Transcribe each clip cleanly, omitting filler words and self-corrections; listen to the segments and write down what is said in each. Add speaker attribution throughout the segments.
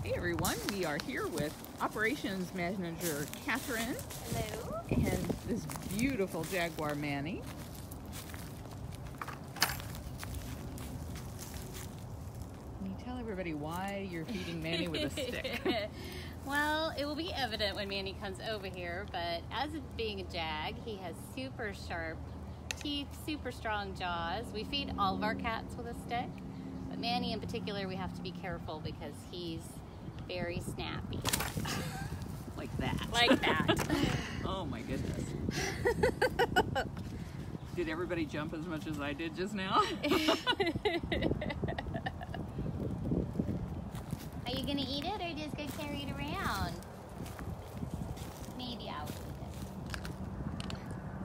Speaker 1: Hey everyone, we are here with Operations Manager Catherine.
Speaker 2: Hello.
Speaker 1: And this beautiful Jaguar Manny. Can you tell everybody why you're feeding Manny with a stick?
Speaker 2: Well, it will be evident when Manny comes over here, but as of being a jag, he has super sharp teeth, super strong jaws. We feed all of our cats with a stick, but Manny in particular, we have to be careful because he's very snappy.
Speaker 1: Like that.
Speaker 2: Like that.
Speaker 1: Oh my goodness. Did everybody jump as much as I did just now?
Speaker 2: Are you gonna eat it or just gonna carry it around? Maybe I'll eat it.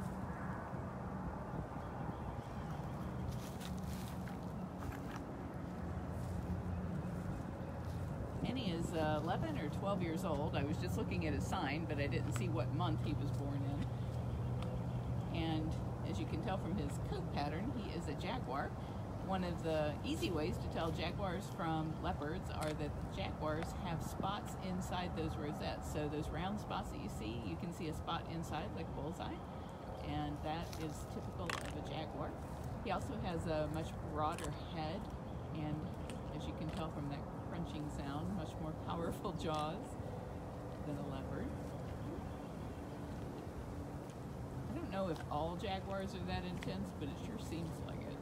Speaker 1: Manny is 11 or 12 years old. I was just looking at his sign, but I didn't see what month he was born in. And as you can tell from his coat pattern, he is a jaguar. One of the easy ways to tell jaguars from leopards are that jaguars have spots inside those rosettes. So those round spots that you can see a spot inside like bullseye, and that is typical of a jaguar. He also has a much broader head, and as you can tell from that crunching sound, much more powerful jaws than a leopard. I don't know if all jaguars are that intense, but it sure seems like it.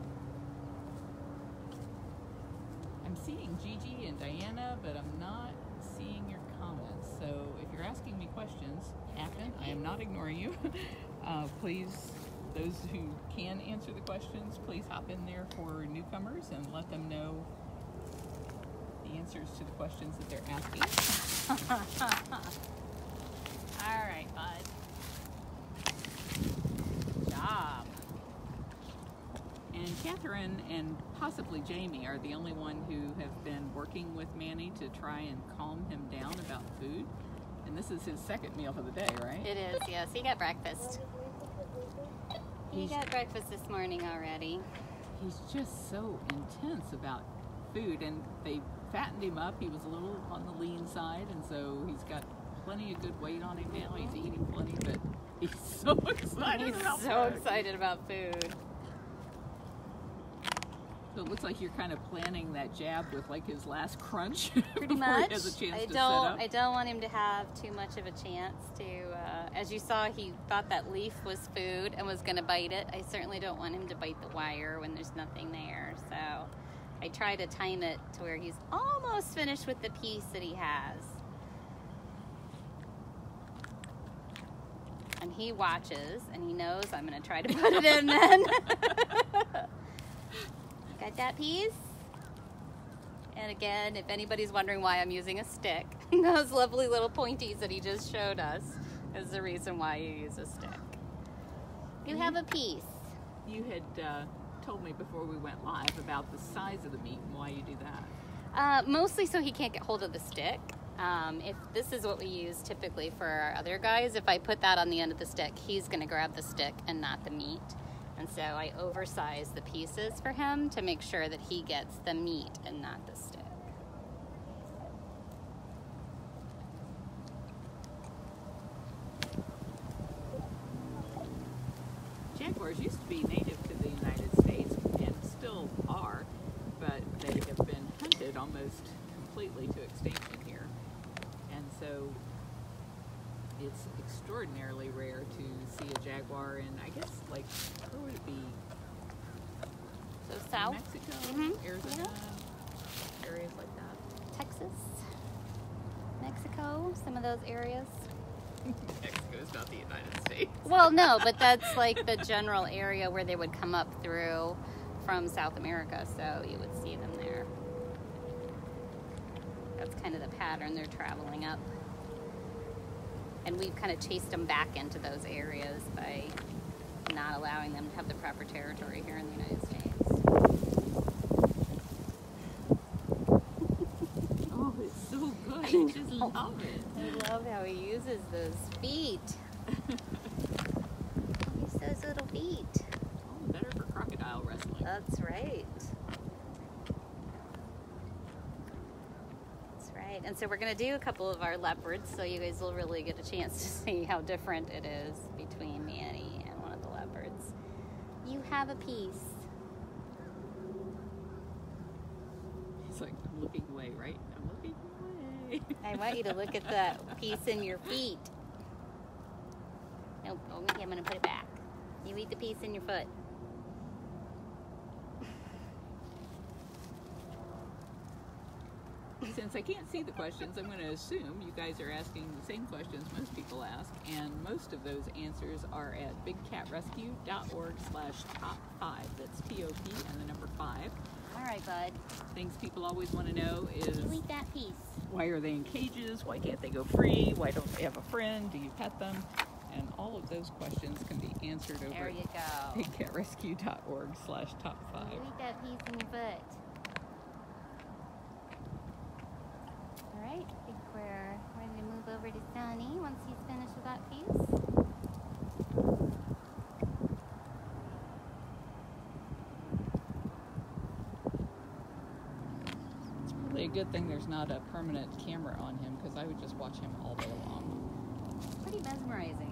Speaker 1: I'm seeing Gigi and Diana, but I'm not seeing your comments. So if you're asking me questions, Appen, I am not ignoring you. Please, those who can answer the questions, please hop in there for newcomers and let them know the answers to the questions that they're asking.
Speaker 2: All right, bud. Good job.
Speaker 1: And Catherine and possibly Jamie are the only one who have been working with Manny to try and calm him down about food. And this is his second meal for the day, right?
Speaker 2: It is, yes. He got breakfast. He got breakfast this morning already.
Speaker 1: He's just so intense about food, and they fattened him up. He was a little on the lean side, and so he's got plenty of good weight on him now. He's eating plenty, but he's so excited about food.
Speaker 2: He's so excited about food.
Speaker 1: So it looks like you're kind of planning that jab with like his last crunch.
Speaker 2: Pretty
Speaker 1: before
Speaker 2: much.
Speaker 1: He has a chance
Speaker 2: I
Speaker 1: to set up.
Speaker 2: don't want him to have too much of a chance to. As you saw, he thought that leaf was food and was going to bite it. I certainly don't want him to bite the wire when there's nothing there. So I try to time it to where he's almost finished with the piece that he has. And he watches and he knows I'm going to try to put it in then. Got that piece? And again, if anybody's wondering why I'm using a stick, those lovely little pointies that he just showed us is the reason why you use a stick. You have a piece.
Speaker 1: You had told me before we went live about the size of the meat and why you do that.
Speaker 2: Mostly so he can't get hold of the stick. If this is what we use typically for our other guys, if I put that on the end of the stick, he's going to grab the stick and not the meat. And so I oversize the pieces for him to make sure that he gets the meat and not the stick.
Speaker 1: Jaguars used to be native to the United States and still are, but they have been hunted almost completely to extinction here. And so it's extraordinarily rare to see a jaguar in, I guess, like, where would it be?
Speaker 2: So south?
Speaker 1: Mexico, Arizona, areas like that.
Speaker 2: Texas, Mexico, some of those areas.
Speaker 1: Mexico is not the United States.
Speaker 2: Well, no, but that's like the general area where they would come up through from South America, so you would see them there. That's kind of the pattern they're traveling up. And we've kind of chased them back into those areas by not allowing them to have the proper territory here in the United States.
Speaker 1: Oh, it's so good. I just love it.
Speaker 2: I love how he uses those feet. Use those little feet.
Speaker 1: Oh, better for crocodile wrestling.
Speaker 2: That's right. That's right. right, and so we're going to do a couple of our leopards, so you guys will really get a chance to see how different it is between Manny and one of the leopards. You have a piece.
Speaker 1: It's like, I'm looking away, right? I'm looking away.
Speaker 2: I want you to look at the piece in your feet. Nope, okay, I'm going to put it back. You eat the piece in your foot.
Speaker 1: Since I can't see the questions, I'm going to assume you guys are asking the same questions most people ask, and most of those answers are at bigcatrescue.org/top5. That's TOP and the number 5.
Speaker 2: All right, bud.
Speaker 1: Things people always want to know is,
Speaker 2: You eat that piece.
Speaker 1: why are they in cages? Why can't they go free? Why don't they have a friend? Do you pet them? And all of those questions can be answered over
Speaker 2: There you go.
Speaker 1: at bigcatrescue.org/top5.
Speaker 2: You eat that piece in your foot. All right, I think we're ready to move over to Sunny once he's finished with that piece.
Speaker 1: It's probably a good thing there's not a permanent camera on him, because I would just watch him all day long.
Speaker 2: Pretty mesmerizing.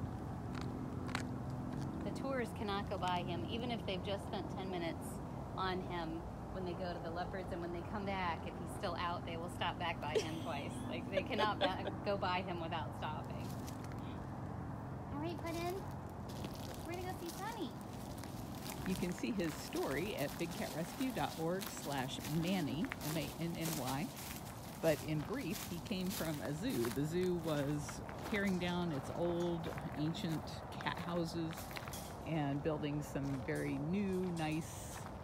Speaker 2: The tourists cannot go by him, even if they've just spent 10 minutes on him. When they go to the leopards and when they come back, if he's still out, they will stop back by him twice. Like, they cannot go by him without stopping. All right, Puddin', we're gonna go see Sunny.
Speaker 1: You can see his story at bigcatrescue.org/Manny, M-A-N-N-Y. But in brief, he came from a zoo. The zoo was tearing down its old, ancient cat houses and building some very new, nice,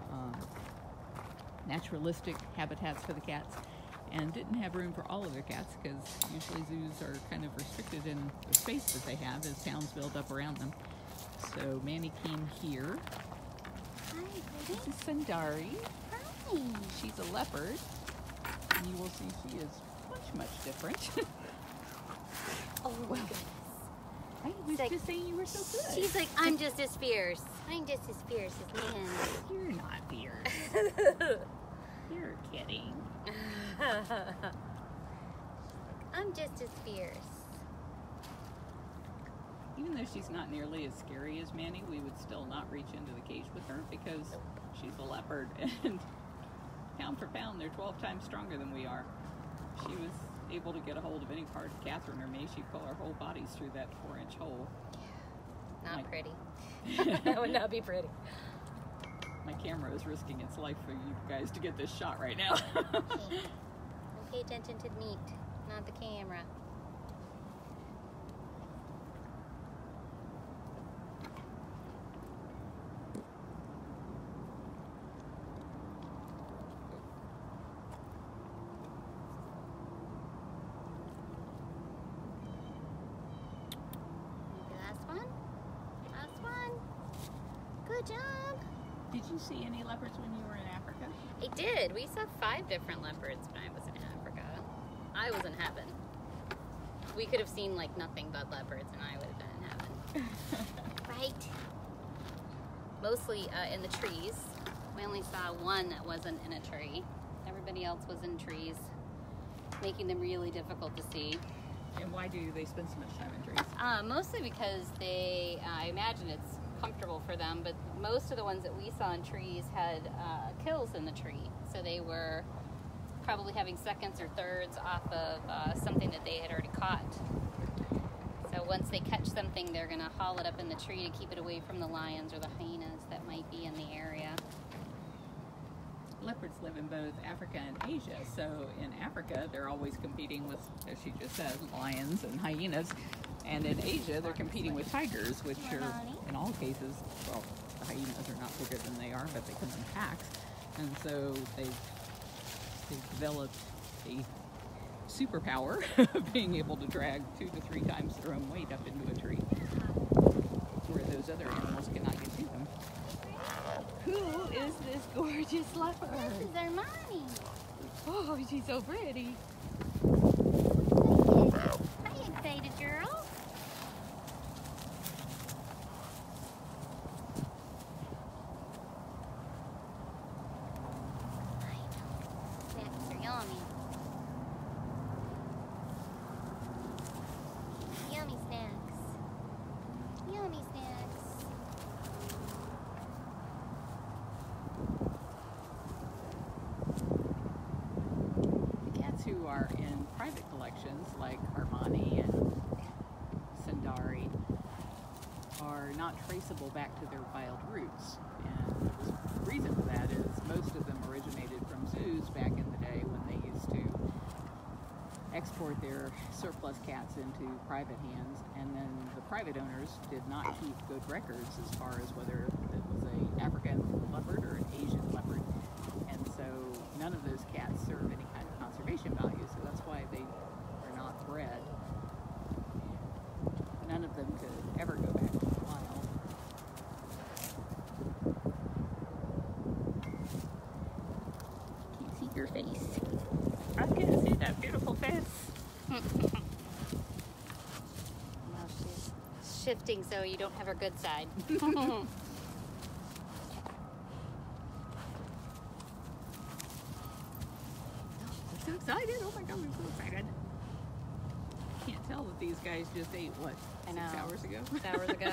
Speaker 1: naturalistic habitats for the cats, and didn't have room for all of their cats, because usually zoos are kind of restricted in the space that they have as towns build up around them. So Manny came here.
Speaker 2: Hi,
Speaker 1: This
Speaker 2: Puddin'.
Speaker 1: is Sundari.
Speaker 2: Hi.
Speaker 1: She's a leopard, and you will see she is much different.
Speaker 2: Oh, my goodness.
Speaker 1: I was
Speaker 2: like-
Speaker 1: just saying you were so good.
Speaker 2: She's like, I'm just as fierce. I'm just as fierce as man.
Speaker 1: You're not fierce. You're kidding.
Speaker 2: I'm just as fierce.
Speaker 1: Even though she's not nearly as scary as Manny, we would still not reach into the cage with her, because she's a leopard, and pound for pound, they're 12 times stronger than we are. She was able to get a hold of any part of Catherine or me. She'd pull our whole bodies through that 4-inch hole.
Speaker 2: Not
Speaker 1: Like-
Speaker 2: pretty. That would not be pretty.
Speaker 1: My camera is risking its life for you guys to get this shot right now.
Speaker 2: Okay. Pay attention to the meat, not the camera. Last one. Last one. Good job.
Speaker 1: Did you see any leopards when you were in Africa?
Speaker 2: I did. We saw 5 different leopards when I was in Africa. I was in heaven. We could have seen like nothing but leopards, and I would have been in heaven. Right? Mostly in the trees. We only saw one that wasn't in a tree. Everybody else was in trees, making them really difficult to see.
Speaker 1: And why do they spend so much time in trees?
Speaker 2: Mostly because they, I imagine it's comfortable for them, but most of the ones that we saw in trees had kills in the tree. So they were probably having seconds or thirds off of something that they had already caught. So once they catch something, they're going to haul it up in the tree to keep it away from the lions or the hyenas that might be in the area.
Speaker 1: Leopards live in both Africa and Asia. So in Africa, they're always competing with, as she just said, lions and hyenas. And in Asia, they're competing with tigers, which are, in all cases, well, the hyenas are not bigger than they are, but they come in packs. And so they've developed a superpower of being able to drag 2 to 3 times their own weight up into a tree, where those other animals cannot get to them. Who is this gorgeous leopard?
Speaker 2: This is our mommy.
Speaker 1: Oh, she's so pretty.
Speaker 2: Hi, excited girl. Snacks are yummy.
Speaker 1: who are in private collections like Armani and Sundari are not traceable back to their wild roots. And the reason for that is most of them originated from zoos back in the day when they used to export their surplus cats into private hands, and then the private owners did not keep good records as far as whether it was an African leopard or an Asian leopard, and so none of those cats serve any kind of conservation value, so that's why they are not bred. None of them could ever go back to the wild. Can't see your face. I can't see that beautiful face.
Speaker 2: Well, she's shifting so you don't have her good side.
Speaker 1: I'm so excited. Oh my god, I'm so excited. Can't tell that these guys just ate, what,
Speaker 2: I
Speaker 1: 6
Speaker 2: know.
Speaker 1: hours ago?
Speaker 2: 6 hours ago.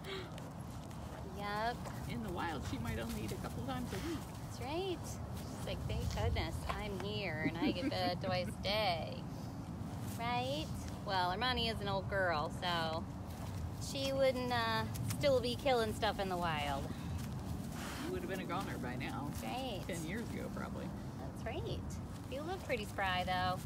Speaker 2: Yep,
Speaker 1: In the wild, she might only eat a couple times a week.
Speaker 2: that's right. She's like, thank goodness I'm here and I get fed twice a day. Right? Well, Armani is an old girl, so she wouldn't still be killing stuff in the wild.
Speaker 1: You would have been a goner by now.
Speaker 2: That's right.
Speaker 1: 10 years ago, probably.
Speaker 2: That's right. You look pretty spry, though.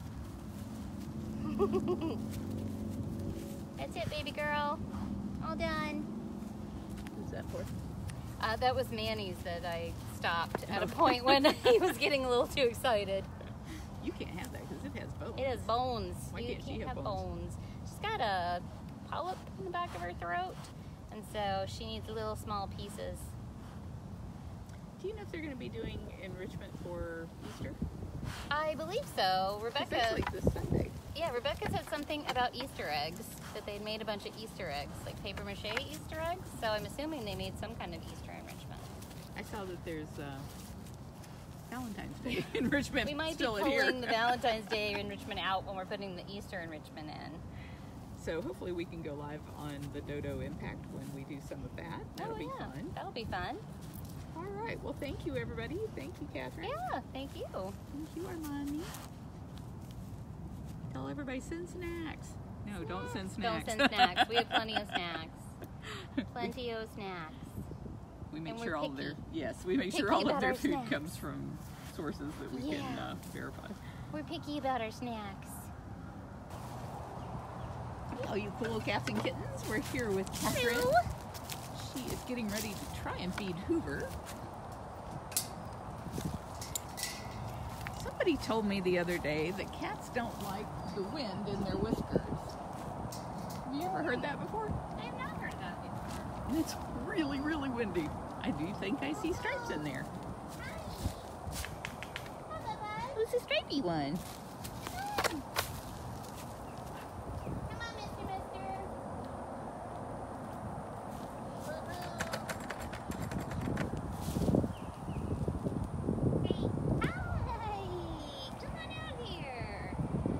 Speaker 2: That's it, baby girl. All done.
Speaker 1: Who's that for?
Speaker 2: That was Manny's that I stopped at a point when he was getting a little too excited.
Speaker 1: You can't have that because it has bones.
Speaker 2: It has bones.
Speaker 1: Why
Speaker 2: You
Speaker 1: can't she
Speaker 2: can't
Speaker 1: have
Speaker 2: have
Speaker 1: bones?
Speaker 2: bones. She's got a polyp in the back of her throat, and so she needs little small pieces.
Speaker 1: Do you know if they're going to be doing enrichment for Easter?
Speaker 2: I believe so.
Speaker 1: It's
Speaker 2: Rebecca.
Speaker 1: actually this Sunday.
Speaker 2: Yeah, Rebecca said something about Easter eggs, that they'd made a bunch of Easter eggs, like paper mache Easter eggs. So I'm assuming they made some kind of Easter enrichment.
Speaker 1: I saw that there's Valentine's Day enrichment
Speaker 2: We might be
Speaker 1: still in here.
Speaker 2: pulling the Valentine's Day enrichment out when we're putting the Easter enrichment in.
Speaker 1: So hopefully we can go live on the Dodo Impact when we do some of that. That'll be fun.
Speaker 2: That'll be fun.
Speaker 1: All right. Well, thank you, everybody. Thank you, Catherine.
Speaker 2: Yeah, thank you.
Speaker 1: Thank you, Armani. Tell everybody send snacks. No, don't send snacks.
Speaker 2: Don't send snacks. We have plenty of snacks. Plenty of snacks.
Speaker 1: We make
Speaker 2: And we're
Speaker 1: sure all of their
Speaker 2: picky.
Speaker 1: we make sure
Speaker 2: Picky
Speaker 1: all of
Speaker 2: about
Speaker 1: their
Speaker 2: our
Speaker 1: food
Speaker 2: snacks.
Speaker 1: comes from sources that we can
Speaker 2: Yeah.
Speaker 1: verify.
Speaker 2: We're picky about our snacks.
Speaker 1: Hello, you cool cats and kittens. We're here with Catherine.
Speaker 2: Hello.
Speaker 1: She is getting ready to try and feed Hoover. Somebody told me the other day that cats don't like the wind in their whiskers. Have you ever heard that before?
Speaker 2: I have not heard that before.
Speaker 1: And it's really, really windy. I do think I see stripes in there. Who's the stripey one?
Speaker 2: Come on, Mister. Hey, hi! Come on out here.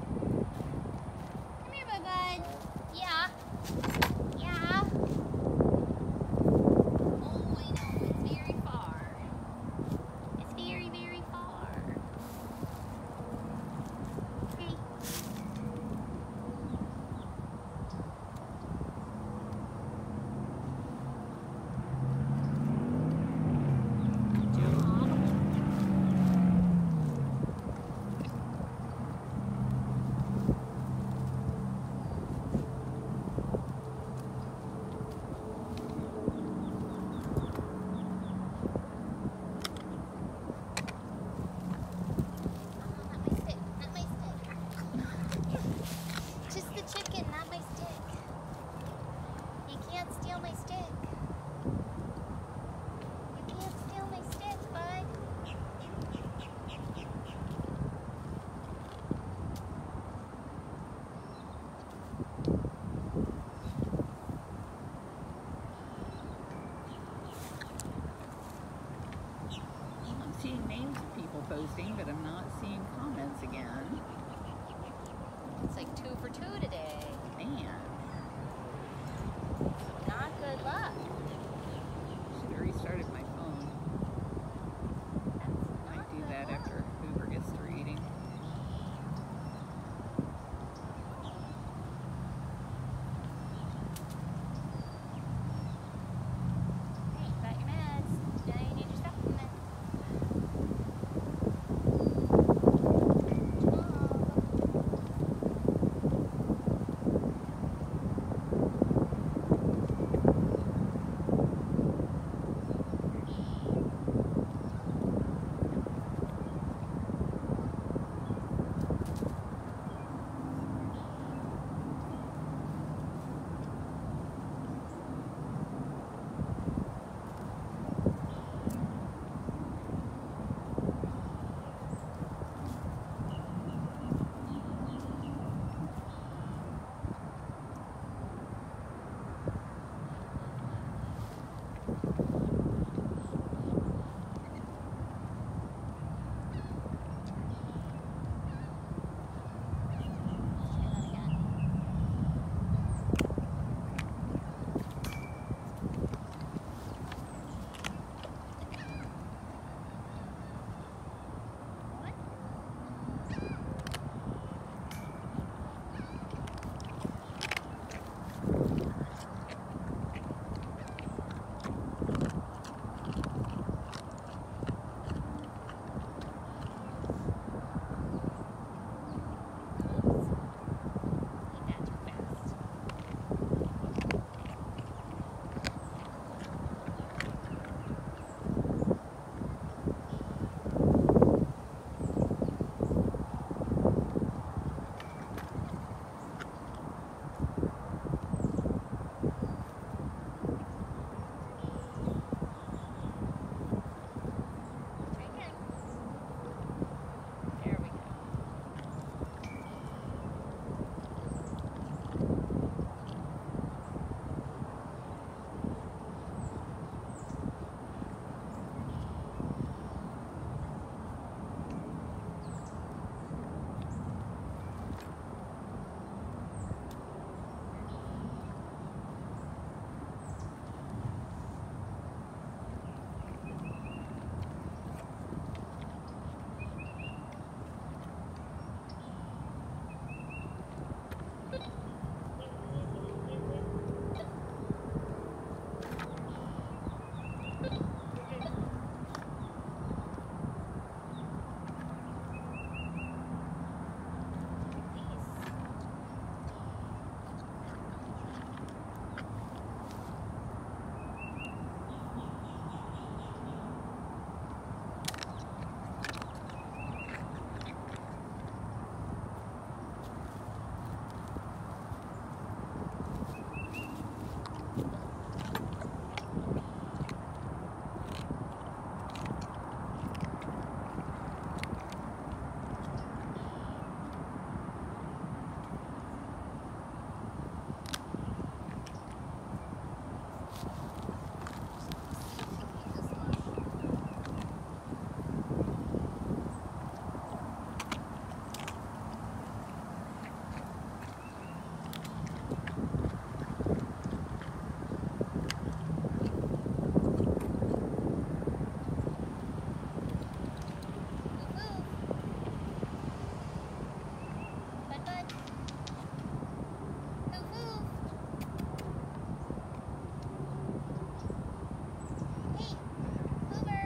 Speaker 2: Come here, bud. Yeah. Yeah. Oh, I know. It's very far. It's very, very far. Hey. Not my stick. Just the chicken, not my stick. You can't steal my stick. You can't steal my stick, bud.
Speaker 1: I'm seeing names of people posting, but I'm not seeing comments again.
Speaker 2: It's like 2 for 2 today.
Speaker 1: Man,
Speaker 2: Not good luck.
Speaker 1: should have restarted my phone.
Speaker 2: That's
Speaker 1: Might
Speaker 2: not
Speaker 1: do
Speaker 2: good
Speaker 1: that
Speaker 2: luck.
Speaker 1: after Hoover gets through eating.
Speaker 2: bud. Hoof hoof. Hey, Hoover.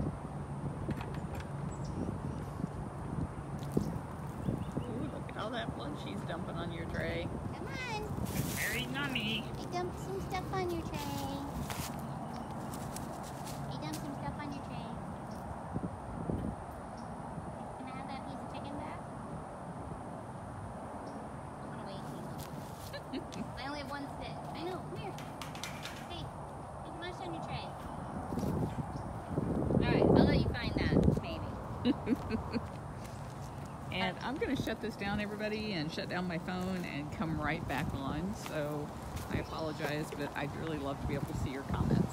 Speaker 1: Ooh, look at all that blood she's dumping on your tray.
Speaker 2: Come on.
Speaker 1: Very nummy.
Speaker 2: I dumped some stuff on your tray. I dumped some stuff on your tray. Can I have that piece of chicken back? I'm gonna wait. I only have one stick. I know. Come here. Hey, come on, on your tray. Alright, I'll let you find that, maybe.
Speaker 1: And I'm going to shut this down, everybody, and shut down my phone and come right back on. So I apologize, but I'd really love to be able to see your comments.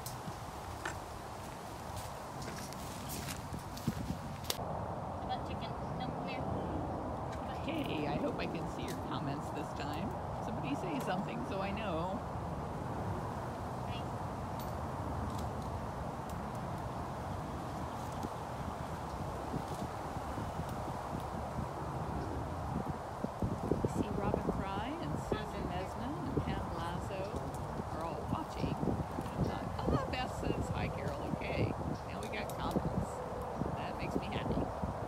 Speaker 2: How about chicken? No, come here.
Speaker 1: Hey, I hope I can see your comments this time. Somebody say something so I know.
Speaker 2: Nice.
Speaker 1: See Robin Fry and Susan Mesna and Pam Lazo are all watching. And I thought, oh, Beth says hi, Carol. Okay, now we got comments. That makes me happy.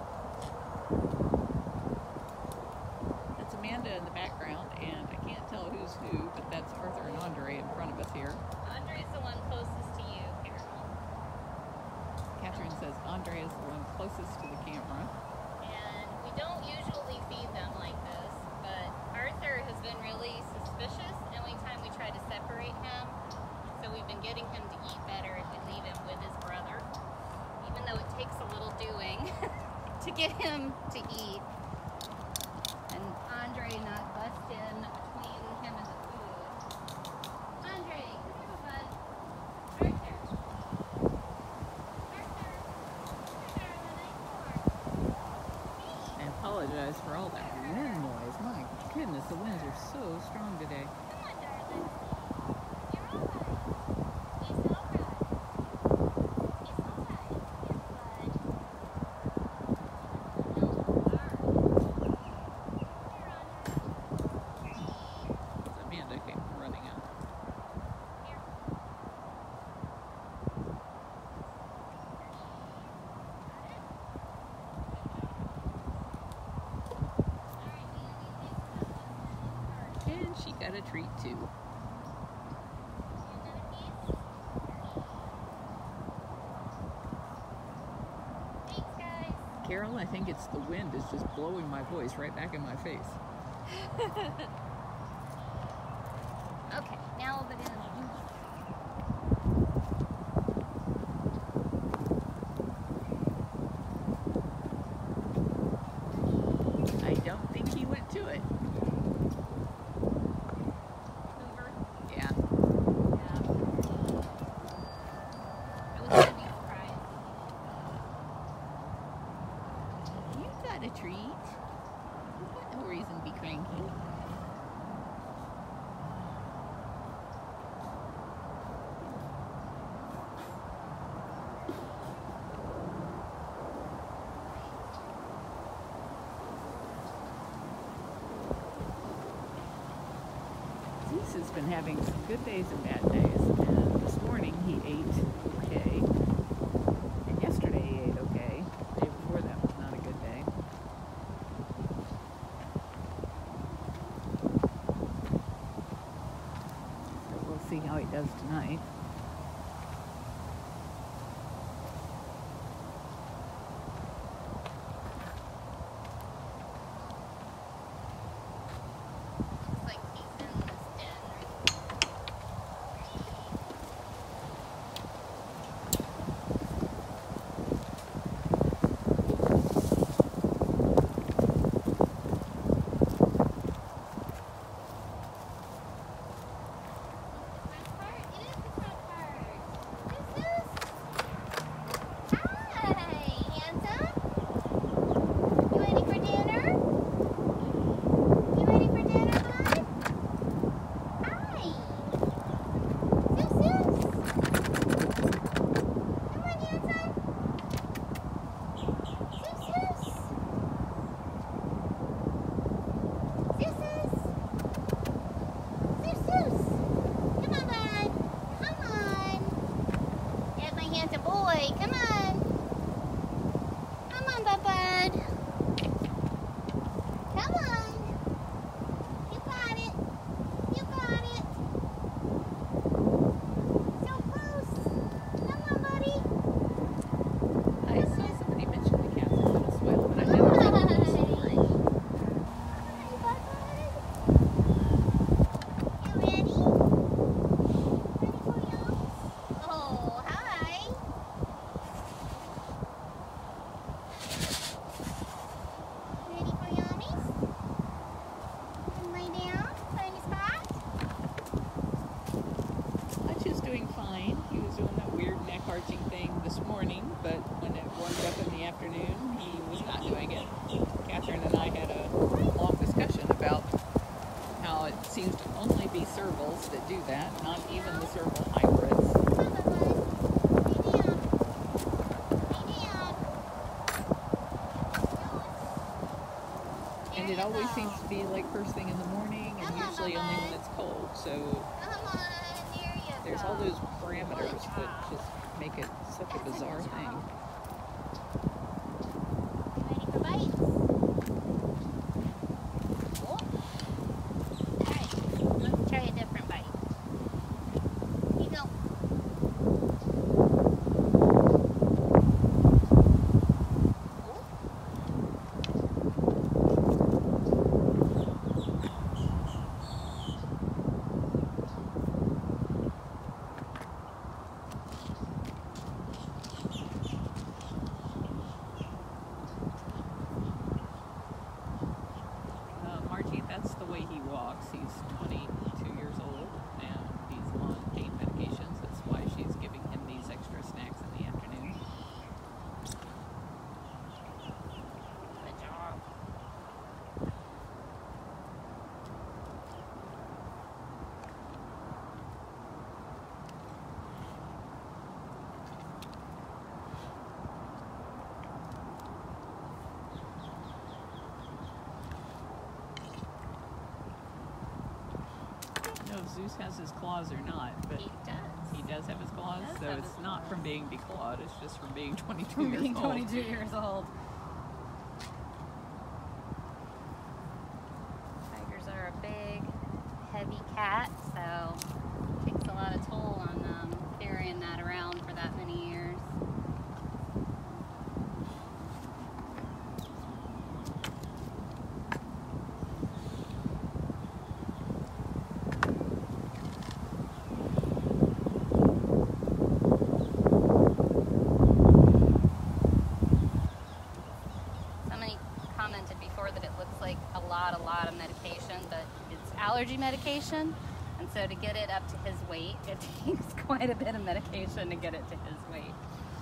Speaker 1: That's Amanda in the background, and I can't tell who's who, but that's Arthur and Andre in front of us here.
Speaker 2: Andre's the one closest to you, Carol.
Speaker 1: Catherine says Andre is the one closest to the camera.
Speaker 2: And we don't usually feed them like this, but Arthur has been really suspicious every time we try to separate him. So we've been getting him to eat better if we leave him with his brother, even though it takes a little doing to get him to eat. And Andre not bust in between him and the food. Andre, come here, bud. Arthur. Arthur.
Speaker 1: I apologize for all that wind noise. My goodness, the winds are so strong today.
Speaker 2: Come on, darling. You're all right. He's all right. He's all right. Here, bud. No,
Speaker 1: Amanda came running out.
Speaker 2: Here.
Speaker 1: And she got a treat too.
Speaker 2: Another piece. Thanks, guys.
Speaker 1: Carol, I think it's the wind is just blowing my voice right back in my face.
Speaker 2: Okay, now we'll go down here.
Speaker 1: I don't think he went to it.
Speaker 2: Hoover.
Speaker 1: Yeah.
Speaker 2: Yeah. I was gonna be surprised.
Speaker 1: You got a treat. You've got no reason to be cranky. Zeus has been having some good days and bad days, and this morning he ate okay, and yesterday he ate okay. The day before that was not a good day. So we'll see how he does tonight.
Speaker 2: Looks like he's in this den, right? The front part? It is the front
Speaker 1: breeds that do that, not even the serval hybrids. And it always seems to be like first thing in the morning, and usually only when it's cold. So there's all those parameters that just make it such a bizarre thing.
Speaker 2: Ready for bites? Let's try a different bite. Here you go.
Speaker 1: Margie, that's the way he walks. He's 22 years old, and he's on pain medications. That's why she's giving him these extra snacks in the afternoon.
Speaker 2: Good job.
Speaker 1: I don't know if Zeus has his claws or not, but
Speaker 2: He does.
Speaker 1: he does have his claws,
Speaker 2: He does
Speaker 1: so
Speaker 2: have
Speaker 1: it's
Speaker 2: his
Speaker 1: not
Speaker 2: claws.
Speaker 1: from being declawed, it's just from being 22
Speaker 2: From
Speaker 1: years
Speaker 2: being
Speaker 1: old.
Speaker 2: 22 years old. Tigers are a big, heavy cat, so it takes a lot of toll on them carrying that around for that many years. Somebody commented before that it looks like a lot of medication, but it's allergy medication. And so to get it up to his weight, it takes quite a bit of medication to get it to his weight.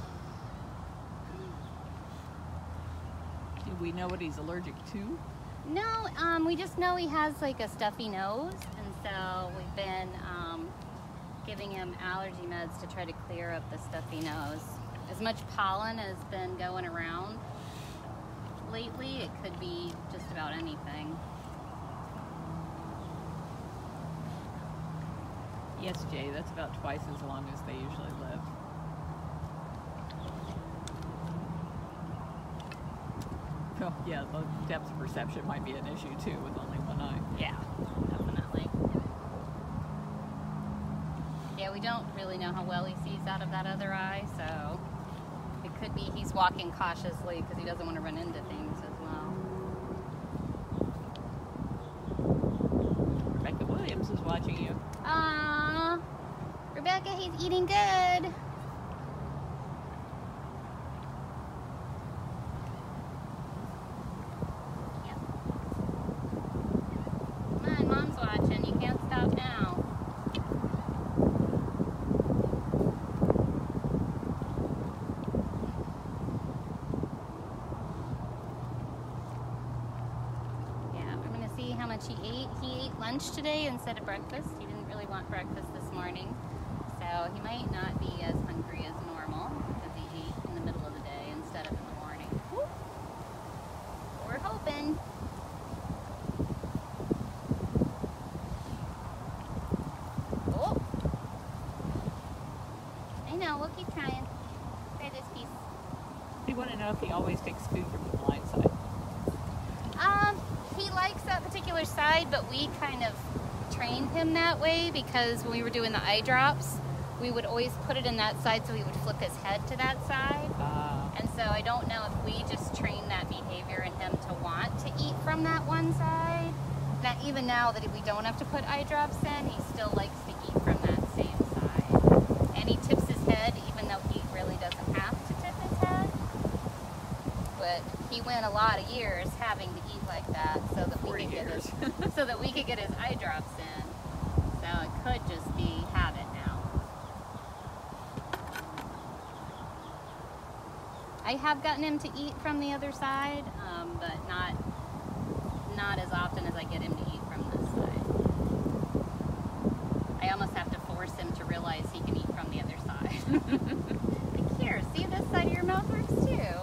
Speaker 1: Do we know what he's allergic to?
Speaker 2: No, we just know he has like a stuffy nose, and so we've been giving him allergy meds to try to clear up the stuffy nose. As much pollen has been going around lately, it could be just about anything.
Speaker 1: Yes, Jay, that's about twice as long as they usually live. Oh, yeah, the depth of perception might be an issue too with only one eye.
Speaker 2: Yeah, definitely. Yeah, we don't really know how well he sees out of that other eye, so it could be he's walking cautiously because he doesn't want to run into things as well.
Speaker 1: Rebecca Williams is watching you.
Speaker 2: Aww, Rebecca, he's eating good. Yep. Come on, Mom's watching. You can't stop now. Yeah, we're gonna see how much he ate. He ate lunch today instead of breakfast. He didn't really want breakfast this morning, so he might not be as hungry as normal because he ate in the middle of the day instead of in the morning. Woo. We're hoping. Oh, I know. We'll keep trying. Try this piece.
Speaker 1: We want to know if he always takes food from the blind side.
Speaker 2: He likes that particular side, but we kind of trained him that way because when we were doing the eye drops, we would always put it in that side so he would flip his head to that side. And so I don't know if we just trained that behavior in him to want to eat from that one side. That even now that we don't have to put eye drops in, he still likes to eat from that same side. And he tips his head even though he really doesn't have to tip his head. But he went a lot of years having to eat like that so that we
Speaker 1: 40
Speaker 2: could get
Speaker 1: years.
Speaker 2: his so that we could get his eye drops in. So it could just be habit now. I have gotten him to eat from the other side, but not as often as I get him to eat from this side. I almost have to force him to realize he can eat from the other side. Like, here, see, this side of your mouth works too.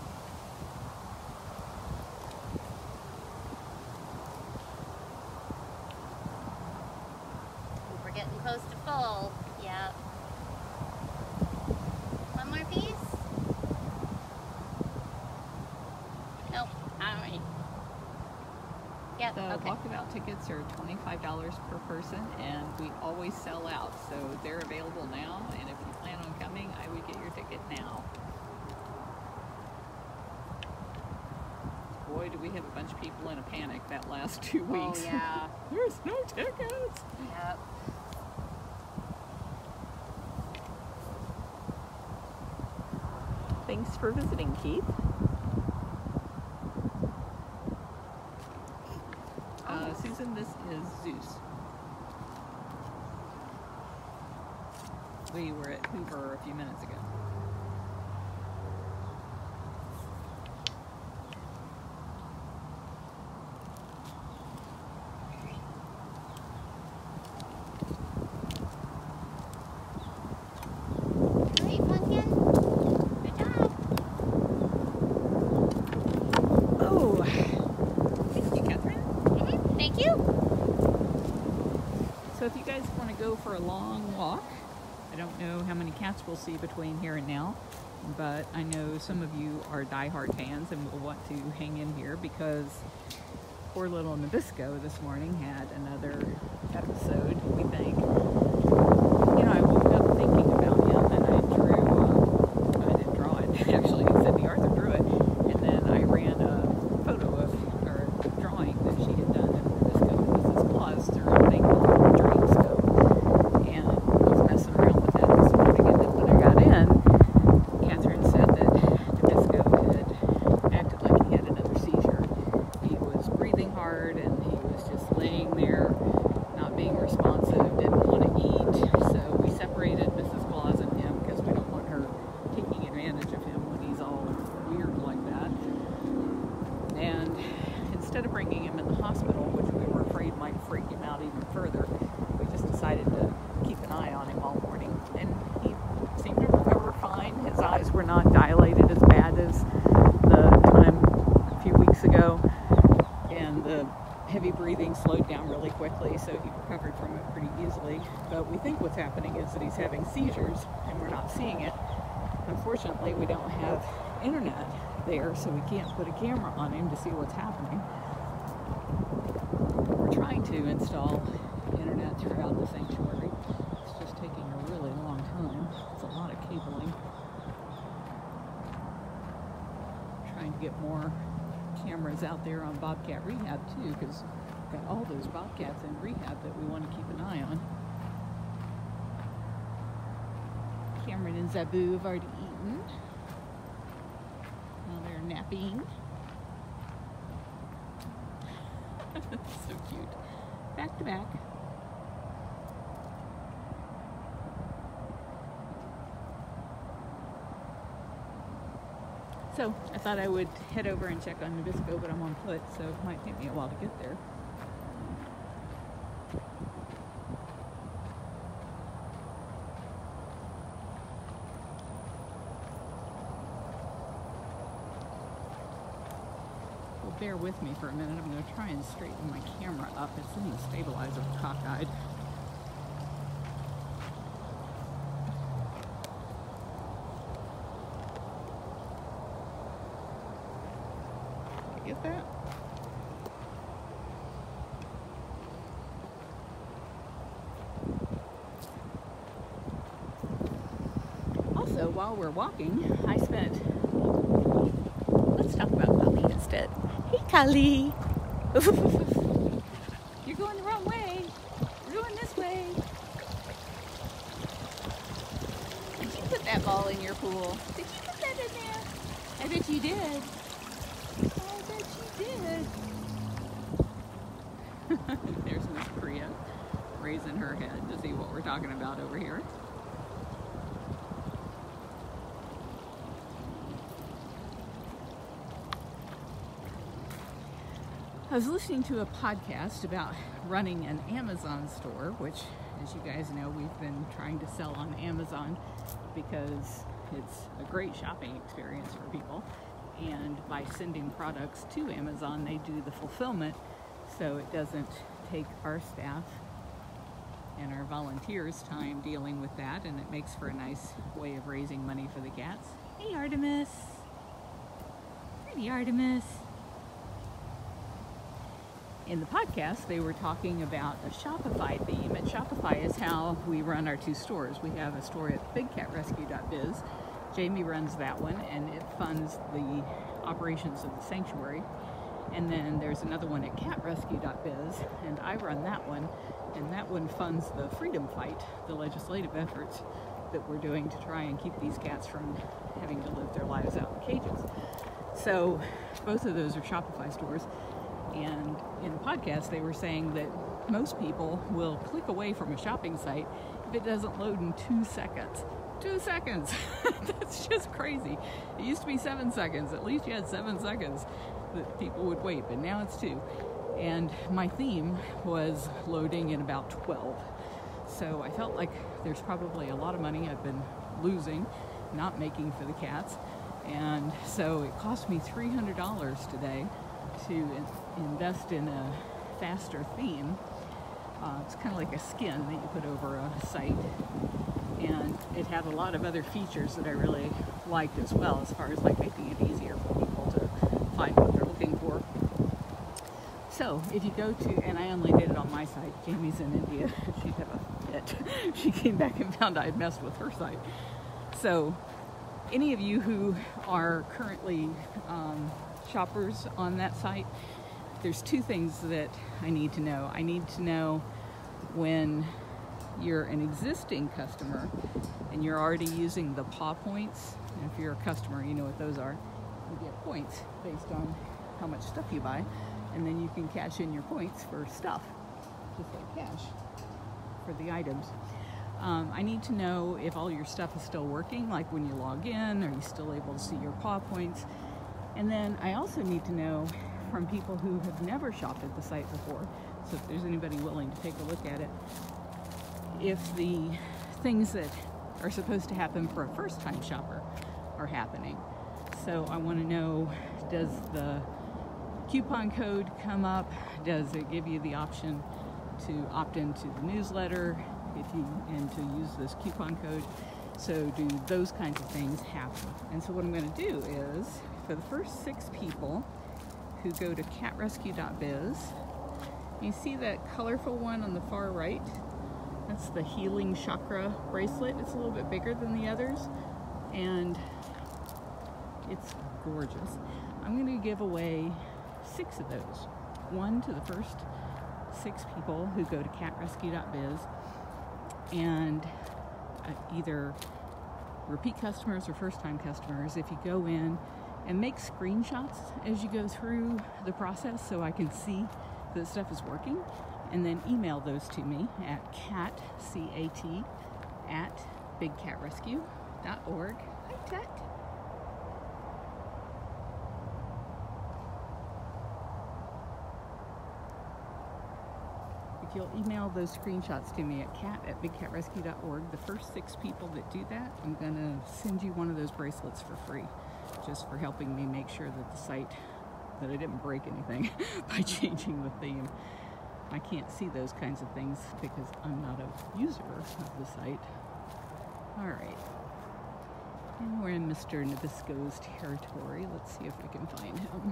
Speaker 2: We're getting close to full. Yep. One more piece? Nope. All right. Yep.
Speaker 1: The
Speaker 2: Okay.
Speaker 1: walkabout tickets are $25 per person, and we always sell out, so they're available now. And if you plan on coming, I would get your ticket now. Boy, do we have a bunch of people in a panic that last 2 weeks.
Speaker 2: Oh, yeah.
Speaker 1: There's no tickets.
Speaker 2: Yep.
Speaker 1: Thanks for visiting, Keith. Susan, this is Zeus. We were at Hoover a few minutes ago.
Speaker 2: Great, Pumpkin. Good job.
Speaker 1: Oh, thank you, Catherine.
Speaker 2: Thank you.
Speaker 1: So if you guys want to go for a long walk, I don't know how many cats we'll see between here and now, but I know some of you are diehard fans and will want to hang in here because poor little Nabisco this morning had another episode, we think. You know, I woke up thinking about him and I didn't draw it, actually, Sydney Arthur drew it, and then I ran a photo of, or drawing that she had done of Nabisco and Mrs. Claus through a thing called Dreamscope, and was messing around with that this morning, and then when I got in, Catherine said that Nabisco had acted like he had another seizure. He was breathing hard and he was just laying there, not being responsive, didn't want to eat, so we separated Mrs. Claus and him because we don't want her taking advantage of him when he's all weird like that. And instead of bringing him in the hospital, which we were afraid might freak him out even further, we just decided to keep an eye on him all morning. And he seemed to recover fine. His eyes were not dilated as bad as the time a few weeks ago. And the heavy breathing slowed down really quickly, so he recovered from it pretty easily. But we think what's happening is that he's having seizures, and we're not seeing it. Unfortunately, we don't have internet there, so we can't put a camera on him to see what's happening. We're trying to install internet throughout the sanctuary. It's just taking a really long time. It's a lot of cabling. Trying to get more cameras out there on Bobcat Rehab too, because we've got all those bobcats in rehab that we want to keep an eye on. Cameron and Zabu have already eaten. Now they're napping. So cute. Back to back. So I thought I would head over and check on Nabisco, but I'm on foot, so it might take me a while to get there. Well, bear with me for a minute. I'm going to try and straighten my camera up. It's sitting stabilizer cockeyed. Get that? Also, while we're walking, I spent... Let's talk about Kali instead. Hey, Kali! You're going the wrong way. We're going this way. Did you put that ball in your pool? Did you put that in there? I bet you did. There's Miss Priya raising her head to see what we're talking about over here. I was listening to a podcast about running an Amazon store, which as you guys know, we've been trying to sell on Amazon because it's a great shopping experience for people. And by sending products to Amazon, they do the fulfillment, so it doesn't take our staff and our volunteers time dealing with that, and it makes for a nice way of raising money for the cats. Hey, Artemis. Pretty Artemis. In the podcast, they were talking about a Shopify theme, and Shopify is how we run our 2 stores. We have a store at bigcatrescue.biz. Jamie runs that one, and it funds the operations of the sanctuary. And then there's another one at catrescue.biz, and I run that one, and that one funds the freedom fight, the legislative efforts that we're doing to try and keep these cats from having to live their lives out in cages. So both of those are Shopify stores. And in the podcast, they were saying that most people will click away from a shopping site if it doesn't load in 2 seconds. 2 seconds! That's just crazy. It used to be 7 seconds. At least you had 7 seconds that people would wait, but now it's 2. And my theme was loading in about 12. So I felt like there's probably a lot of money I've been losing, not making for the cats. And so it cost me $300 today to invest in a faster theme. It's kind of like a skin that you put over a site, and it had a lot of other features that I really liked as well, as far as like making it easier for people to find what they're looking for. So if you go to, and I only did it on my site, Jamie's in India, she'd have a fit. She came back and found I had messed with her site. So any of you who are currently shoppers on that site, there's 2 things that I need to know. I need to know when you're an existing customer and you're already using the PAW points. And if you're a customer, you know what those are. You get points based on how much stuff you buy, and then you can cash in your points for stuff, just like cash for the items. I need to know if all your stuff is still working, like when you log in, are you still able to see your PAW points? And then I also need to know from people who have never shopped at the site before, so if there's anybody willing to take a look at it, if the things that are supposed to happen for a first-time shopper are happening. So I want to know, does the coupon code come up? Does it give you the option to opt into the newsletter and to use this coupon code? So do those kinds of things happen? And so what I'm going to do is, for the first 6 people who go to catrescue.biz, you see that colorful one on the far right? That's the healing chakra bracelet. It's a little bit bigger than the others, and it's gorgeous. I'm going to give away 6 of those. 1 to the first 6 people who go to catrescue.biz, and either repeat customers or first-time customers, if you go in and make screenshots as you go through the process so I can see that stuff is working, and then email those to me at cat, at bigcatrescue.org. Hi, Tut. If you'll email those screenshots to me at cat@bigcatrescue.org, the first 6 people that do that, I'm going to send you one of those bracelets for free, just for helping me make sure that the site, that I didn't break anything by changing the theme. I can't see those kinds of things because I'm not a user of the site. All right. And we're in Mr. Nabisco's territory. Let's see if we can find him.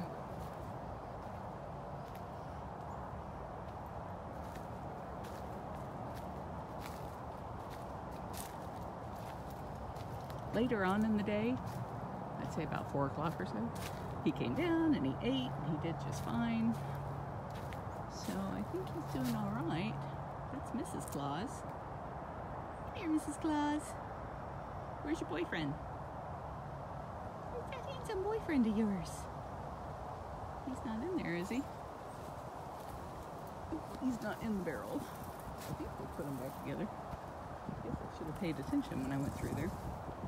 Speaker 1: Later on in the day, I'd say about 4 o'clock or so, he came down and he ate, and he did just fine. So I think he's doing all right. That's Mrs. Claus. Here, Mrs. Claus. Where's your boyfriend? Where's that handsome boyfriend of yours? He's not in there, is he? Oh, he's not in the barrel. I think we'll put them back together. I guess I should have paid attention when I went through there.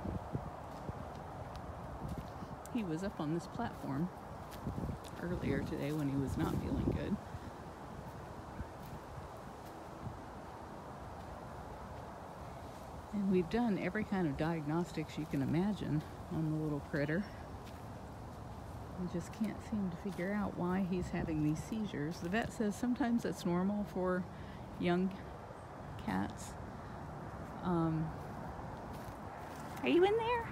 Speaker 1: He was up on this platform earlier today when he was not feeling good. we've done every kind of diagnostics you can imagine on the little critter. We just can't seem to figure out why he's having these seizures. The vet says sometimes that's normal for young cats. Are you in there?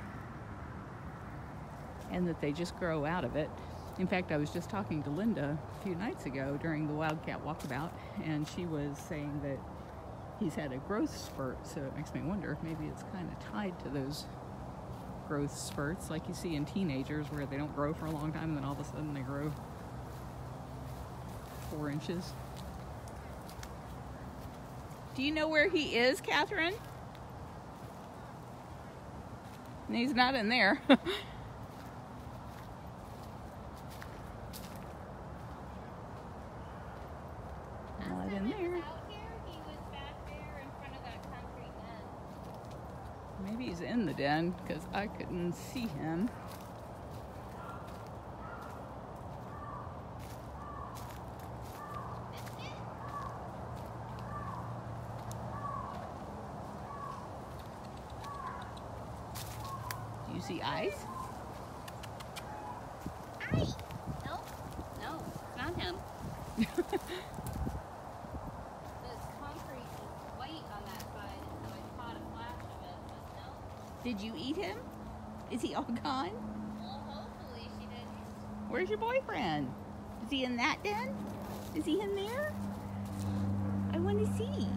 Speaker 1: And that they just grow out of it. In fact, I was just talking to Linda a few nights ago during the Wildcat Walkabout, and she was saying that he's had a growth spurt, so it makes me wonder if maybe it's kind of tied to those growth spurts like you see in teenagers where they don't grow for a long time and then all of a sudden they grow 4 inches. Do you know where he is, Catherine? And he's not in there. Not in there. Maybe he's in the den because I couldn't see him. Do you see eyes?
Speaker 2: Eyes? No, no, it's not him.
Speaker 1: Did you eat him? Is he all gone?
Speaker 2: Well, hopefully she didn't.
Speaker 1: Where's your boyfriend? Is he in that den? Is he in there? I want to see.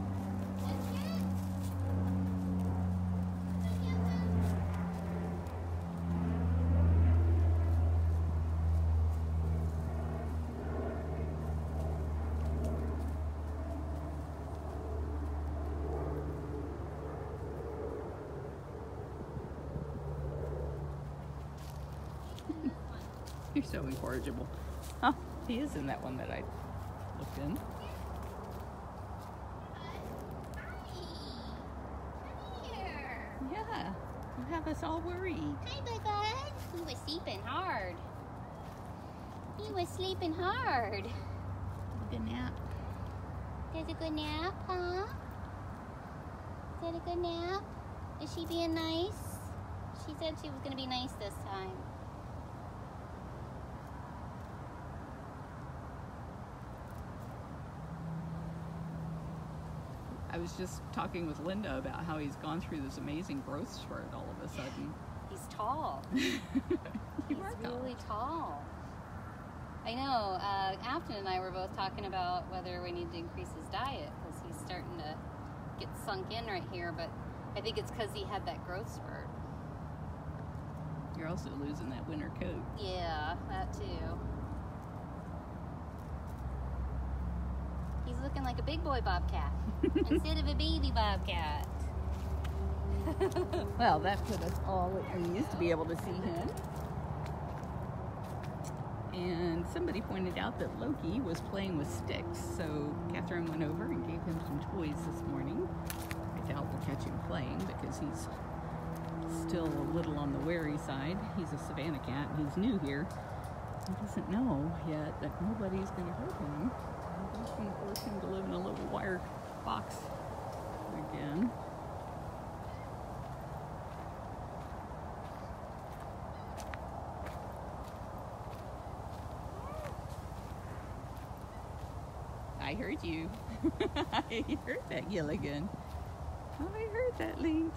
Speaker 1: You're so incorrigible. Oh, he is in that one that I looked in. Yeah, you have us all worried.
Speaker 2: Hi, bud. He was sleeping hard. He was sleeping hard.
Speaker 1: Good nap.
Speaker 2: That's a good nap, huh? Is that a good nap? Is she being nice? She said she was going to be nice this time.
Speaker 1: I was just talking with Linda about how he's gone through this amazing growth spurt all of a sudden.
Speaker 2: He's tall.
Speaker 1: He's
Speaker 2: really tall. I know. Afton and I were both talking about whether we need to increase his diet because he's starting to get sunk in right here, but I think it's because he had that growth spurt.
Speaker 1: You're also losing that winter coat.
Speaker 2: Yeah, that too. He's looking like a big boy bobcat instead of a baby bobcat.
Speaker 1: Well, that put us all at ease to be able to see him. And somebody pointed out that Loki was playing with sticks, so Catherine went over and gave him some toys this morning. I doubt we'll catch him playing because he's still a little on the wary side. He's a Savannah cat and he's new here. He doesn't know yet that nobody's going to hurt him. I'm just going to force him to live in a little wire box again. I heard you. I heard that, Gilligan. I heard that, Lynx.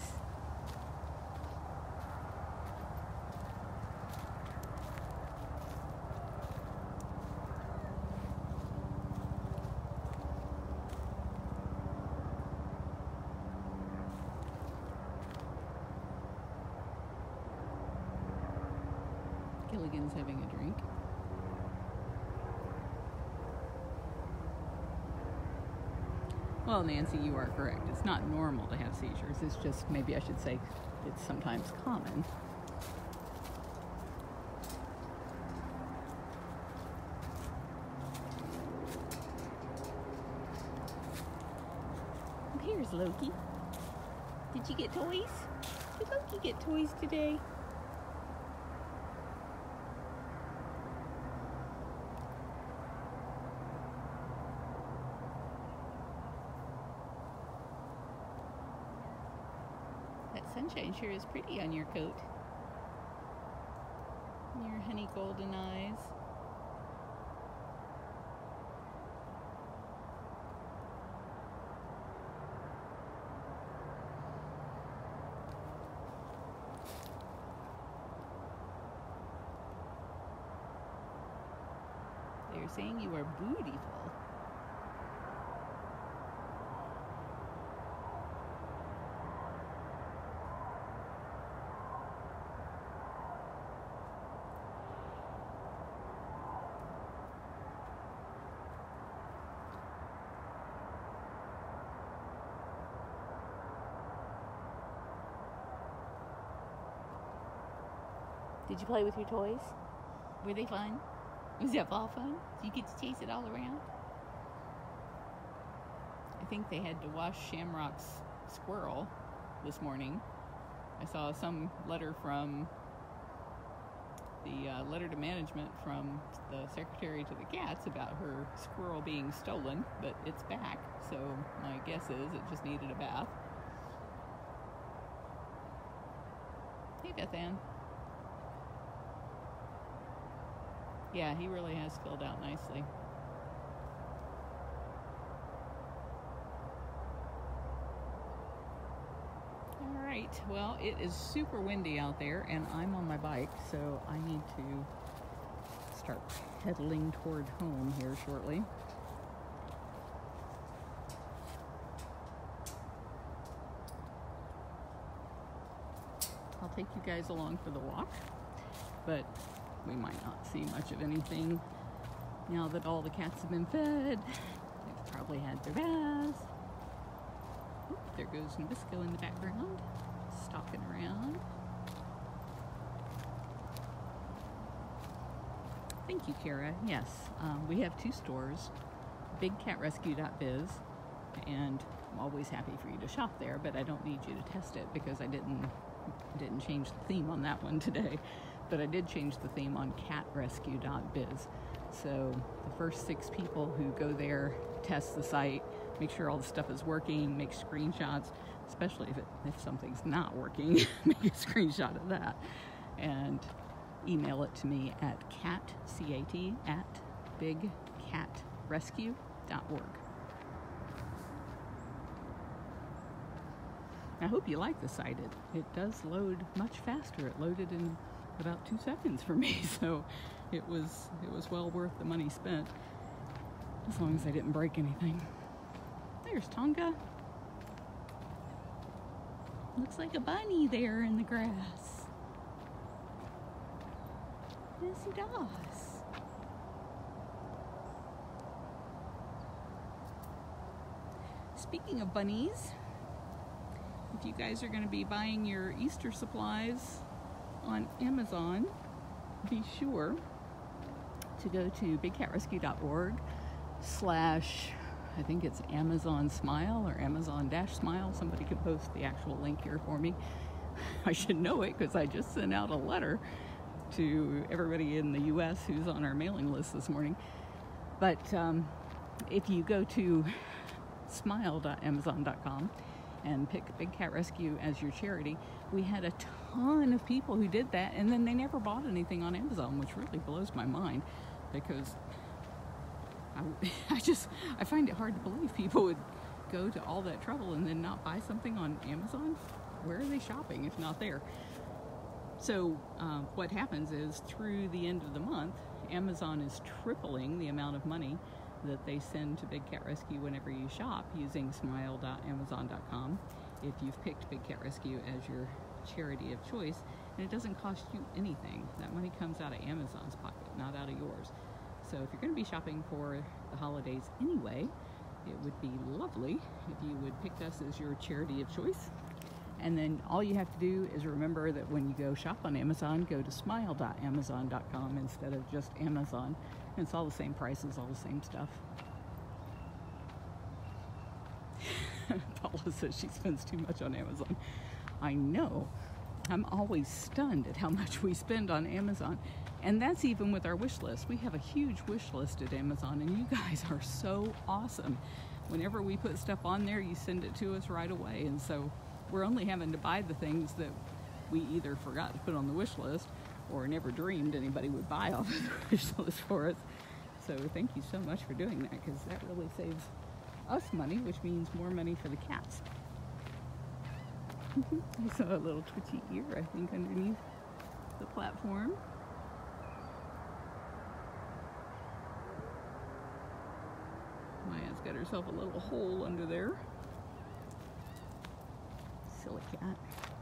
Speaker 1: Gilligan's having a drink. Well, Nancy, you are correct. It's not normal to have seizures. It's just, maybe I should say, it's sometimes common. Here's Loki. Did you get toys? Did Loki get toys today? sunshine sure is pretty on your coat. And your honey golden eyes. They're saying you are beautiful. Did you play with your toys? Were they fun? Was that all fun? Did you get to chase it all around? I think they had to wash Shamrock's squirrel this morning. I saw some letter from the letter to management from the secretary to the cats about her squirrel being stolen, but it's back. So my guess is it just needed a bath. Hey, Beth Ann. Yeah, he really has filled out nicely. All right, well, it is super windy out there, and I'm on my bike, so I need to start pedaling toward home here shortly. I'll take you guys along for the walk, but we might not see much of anything now that all the cats have been fed. They've probably had their baths. Oop, there goes Nabisco in the background, stalking around. Thank you, Kara. Yes, we have 2 stores, bigcatrescue.biz, and I'm always happy for you to shop there, but I don't need you to test it because I didn't change the theme on that one today. But I did change the theme on catrescue.biz. So the first 6 people who go there, test the site, make sure all the stuff is working, make screenshots, especially if something's not working, make a screenshot of that, and email it to me at bigcatrescue.org. I hope you like the site. It does load much faster. It loaded in about 2 seconds for me, so it was well worth the money spent, as long as I didn't break anything. There's Tonga. Looks like a bunny there in the grass. Yes, he does. Speaking of bunnies, if you guys are going to be buying your Easter supplies on Amazon, be sure to go to bigcatrescue.org/ I think it's Amazon Smile or Amazon-Smile. Somebody can post the actual link here for me. I should know it because I just sent out a letter to everybody in the US who's on our mailing list this morning. But if you go to smile.amazon.com and pick Big Cat Rescue as your charity, we had a ton of people who did that, and then they never bought anything on Amazon, which really blows my mind, because I find it hard to believe people would go to all that trouble and then not buy something on Amazon. Where are they shopping if not there? So what happens is, through the end of the month, Amazon is tripling the amount of money that they send to Big Cat Rescue whenever you shop using smile.amazon.com, if you've picked Big Cat Rescue as your charity of choice, and it doesn't cost you anything. That money comes out of Amazon's pocket, not out of yours. So if you're going to be shopping for the holidays anyway, it would be lovely if you would pick us as your charity of choice. And then all you have to do is remember that when you go shop on Amazon, go to smile.amazon.com instead of just Amazon. And it's all the same prices, all the same stuff. Paula says she spends too much on Amazon. I know. I'm always stunned at how much we spend on Amazon. And that's even with our wish list. We have a huge wish list at Amazon, and you guys are so awesome. Whenever we put stuff on there, you send it to us right away. And so we're only having to buy the things that we either forgot to put on the wish list or never dreamed anybody would buy off of the wish list for us. So thank you so much for doing that, because that really saves us money, which means more money for the cats. I saw a little twitchy ear, I think, underneath the platform. Maya's got herself a little hole under there. Silly cat.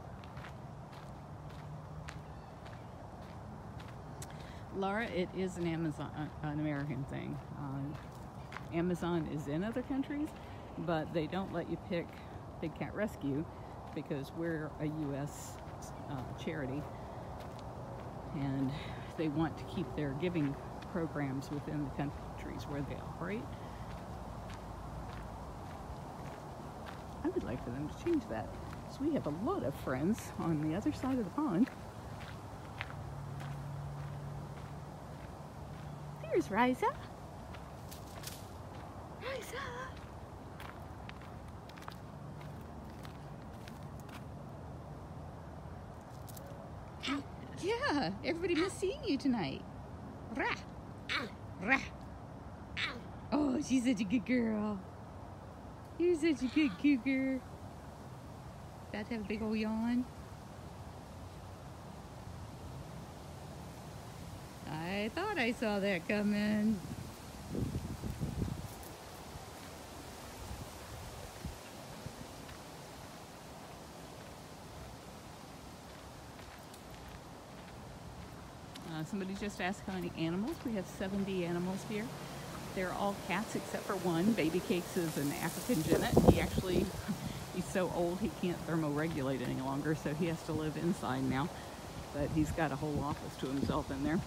Speaker 1: Laura, it is an American thing. Amazon is in other countries, but they don't let you pick Big Cat Rescue because we're a U.S. charity, and they want to keep their giving programs within the countries where they operate. I would like for them to change that. So we have a lot of friends on the other side of the pond. There's Riza. Riza. Yeah, everybody missed seeing you tonight. Rah. Rah. Oh, she's such a good girl. You're such a good cougar. About to have a big old yawn. I thought I saw that coming. Somebody just asked how many animals. We have 70 animals here. They're all cats except for one. Baby Cakes is an African genet. He's so old he can't thermoregulate any longer, so he has to live inside now. But he's got a whole office to himself in there.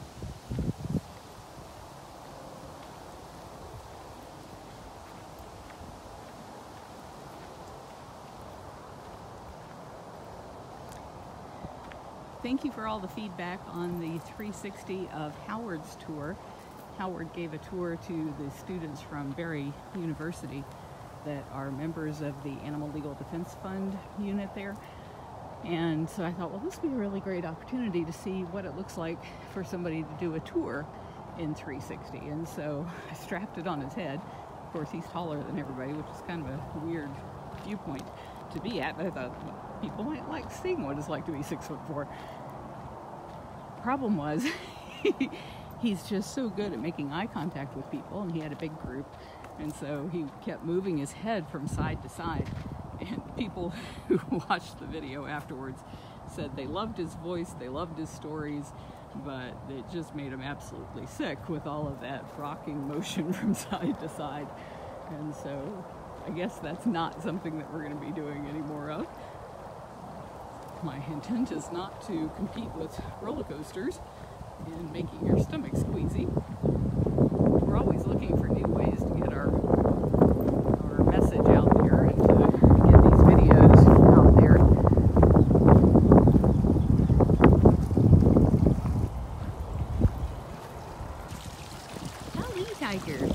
Speaker 1: Thank you for all the feedback on the 360 of Howard's tour. Howard gave a tour to the students from Berry University that are members of the Animal Legal Defense Fund unit there. And so I thought, well, this would be a really great opportunity to see what it looks like for somebody to do a tour in 360. And so I strapped it on his head. Of course, he's taller than everybody, which is kind of a weird viewpoint to be at, but I thought, well, people might like seeing what it's like to be 6'4". Problem was, he's just so good at making eye contact with people, and he had a big group, and so he kept moving his head from side to side. And people who watched the video afterwards said they loved his voice, they loved his stories, but it just made him absolutely sick with all of that rocking motion from side to side. And so I guess that's not something that we're going to be doing any more of. My intent is not to compete with roller coasters and making your stomach squeezy. We're always looking for new ways to get our message out there and to get these videos out there. Howdy, tiger.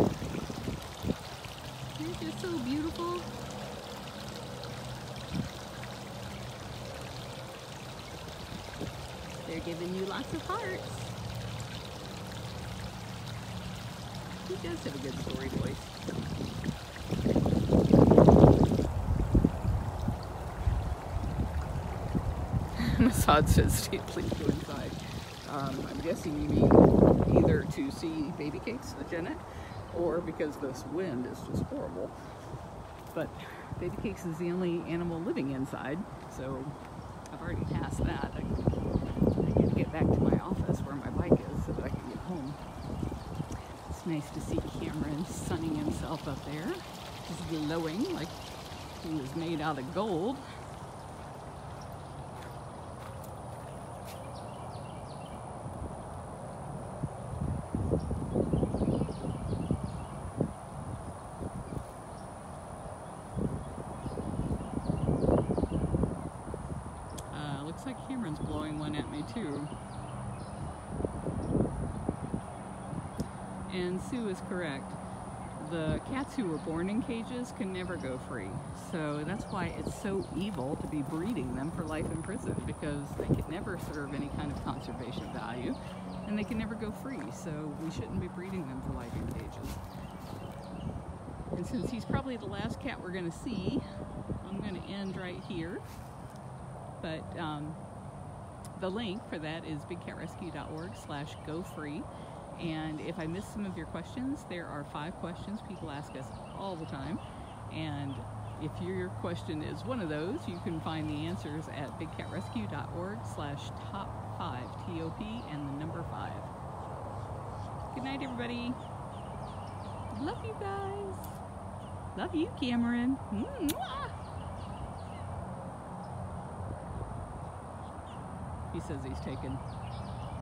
Speaker 1: They're just so beautiful. They're giving you lots of hearts. He does have a good story voice. Masad says, please go inside. I'm guessing you mean either to see Baby Cakes, the genet, or because this wind is just horrible. But Baby Cakes is the only animal living inside, so I've already passed that. I got to get back to my office where my bike is so that I can get home. It's nice to see Cameron sunning himself up there. He's glowing like he was made out of gold. Looks like Cameron's blowing one at me too. And Sue is correct. the cats who were born in cages can never go free. So that's why it's so evil to be breeding them for life in prison, because they can never serve any kind of conservation value and they can never go free. So we shouldn't be breeding them for life in cages. And since he's probably the last cat we're going to see, I'm going to end right here. But the link for that is bigcatrescue.org/go-free. And if I missed some of your questions, there are 5 questions people ask us all the time. And if your question is one of those, you can find the answers at bigcatrescue.org/top5, TOP, and the number 5. Good night, everybody. Love you guys. Love you, Cameron. Mwah. He says he's taken